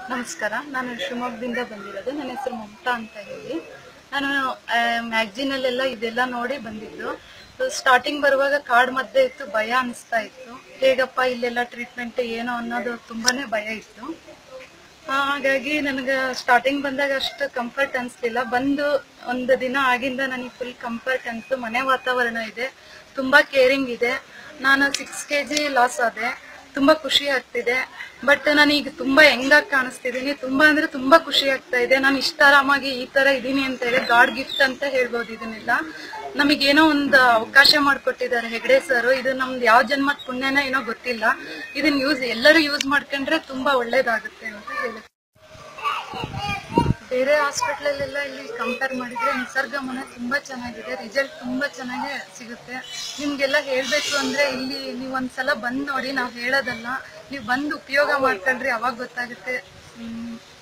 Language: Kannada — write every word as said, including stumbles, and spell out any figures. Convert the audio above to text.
ನಮಸ್ಕಾರ, ನಾನು ಶಿವಮೊಗ್ಗದಿಂದ ಬಂದಿರೋದು. ನನ್ನ ಹೆಸರು ಮಮತಾ ಅಂತ ಹೇಳಿ. ನಾನು ಮ್ಯಾಗ್ಝಿನಲ್ಲೆಲ್ಲ ಇದೆಲ್ಲ ನೋಡಿ ಬಂದಿದ್ದು. ಸ್ಟಾರ್ಟಿಂಗ್ ಬರುವಾಗ ಕಾರ್ಡ್ ಮಧ್ಯೆ ಇತ್ತು, ಭಯ ಅನಿಸ್ತಾ ಇತ್ತು. ಹೇಗಪ್ಪ ಇಲ್ಲೆಲ್ಲ ಟ್ರೀಟ್ಮೆಂಟ್ ಏನೋ ಅನ್ನೋದು ತುಂಬಾನೇ ಭಯ ಇತ್ತು. ಹಾಗಾಗಿ ನನಗೆ ಸ್ಟಾರ್ಟಿಂಗ್ ಬಂದಾಗ ಅಷ್ಟು ಕಂಫರ್ಟ್ ಅನಿಸ್ಲಿಲ್ಲ. ಬಂದು ಒಂದು ದಿನ ಆಗಿಂದ ನನಗೆ ಫುಲ್ ಕಂಫರ್ಟ್ ಅನಿಸ್ತು. ಮನೆ ವಾತಾವರಣ ಇದೆ, ತುಂಬ ಕೇರಿಂಗ್ ಇದೆ. ನಾನು ಸಿಕ್ಸ್ ಕೆ ಜಿ ಲಾಸ್ ಆದೆ, ತುಂಬ ಖುಷಿ ಆಗ್ತಿದೆ. ಬಟ್ ನಾನೀಗ ತುಂಬ ಹೆಂಗಾಗಿ ಕಾಣಿಸ್ತಿದ್ದೀನಿ, ತುಂಬ ಅಂದರೆ ತುಂಬ ಖುಷಿ ಆಗ್ತಾ ಇದೆ. ನಾನು ಇಷ್ಟ ಆರಾಮಾಗಿ ಈ ಥರ ಇದ್ದೀನಿ ಅಂತ ಹೇಳಿ ಗಾಡ್ ಗಿಫ್ಟ್ ಅಂತ ಹೇಳ್ಬೋದು. ಇದನ್ನೆಲ್ಲ ನಮಗೇನೋ ಒಂದು ಅವಕಾಶ ಮಾಡಿಕೊಟ್ಟಿದ್ದಾರೆ ಹೆಗ್ಡೆ ಸರ್. ಇದು ನಮ್ದು ಯಾವ ಜನ್ಮದ ಪುಣ್ಯನ ಏನೋ ಗೊತ್ತಿಲ್ಲ. ಇದನ್ನ ಯೂಸ್ ಎಲ್ಲರೂ ಯೂಸ್ ಮಾಡ್ಕೊಂಡ್ರೆ ತುಂಬ ಒಳ್ಳೇದಾಗುತ್ತೆ ಅಂತ ಹೇಳಿ. ಬೇರೆ ಹಾಸ್ಪಿಟ್ಲಲ್ಲೆಲ್ಲ ಇಲ್ಲಿ ಕಂಪೇರ್ ಮಾಡಿದ್ರೆ ನಿಸರ್ಗ ಮನೆ ತುಂಬಾ ಚೆನ್ನಾಗಿದೆ, ರಿಸಲ್ಟ್ ತುಂಬಾ ಚೆನ್ನಾಗಿ ಸಿಗುತ್ತೆ. ನಿಮ್ಗೆಲ್ಲ ಹೇಳ್ಬೇಕು ಅಂದ್ರೆ ಇಲ್ಲಿ ನೀವು ಒಂದ್ಸಲ ಬಂದ್ ನೋಡಿ, ನಾವು ಹೇಳೋದಲ್ಲ, ನೀವು ಬಂದು ಉಪಯೋಗ ಮಾಡ್ಕೊಂಡ್ರಿ ಅವಾಗ ಗೊತ್ತಾಗುತ್ತೆ.